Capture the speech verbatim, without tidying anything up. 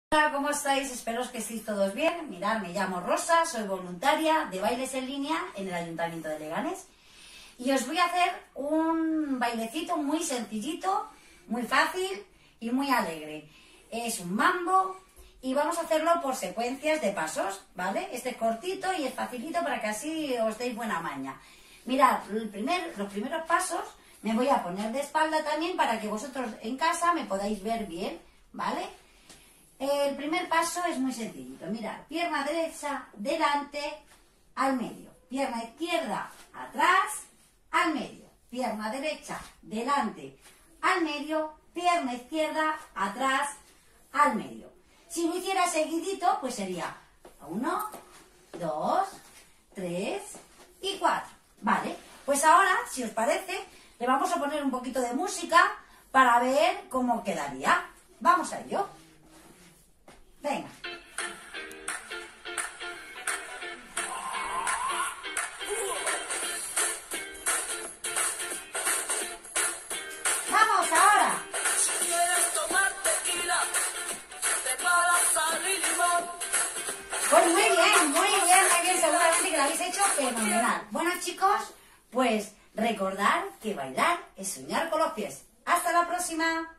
Hola, ¿cómo estáis? Espero que estéis todos bien. Mirad, me llamo Rosa, soy voluntaria de bailes en línea en el Ayuntamiento de Leganés. Y os voy a hacer un bailecito muy sencillito, muy fácil y muy alegre. Es un mambo y vamos a hacerlo por secuencias de pasos, ¿vale? Este es cortito y es facilito para que así os deis buena maña. Mirad, el primer, los primeros pasos me voy a poner de espalda también para que vosotros en casa me podáis ver bien, ¿vale? El primer paso es muy sencillito. Mirad, pierna derecha delante al medio, pierna izquierda atrás al medio, pierna derecha delante al medio, pierna izquierda atrás al medio. Si lo hiciera seguidito, pues sería uno, dos, tres y cuatro. Vale, pues ahora, si os parece, le vamos a poner un poquito de música para ver cómo quedaría. Vamos a ello. Venga. Vamos ahora. Si quieres tomar tequila, te pagas sal y limón. Pues muy bien, muy bien, muy bien, seguramente que lo habéis hecho fenomenal. Bueno, chicos, pues recordad que bailar es soñar con los pies. ¡Hasta la próxima!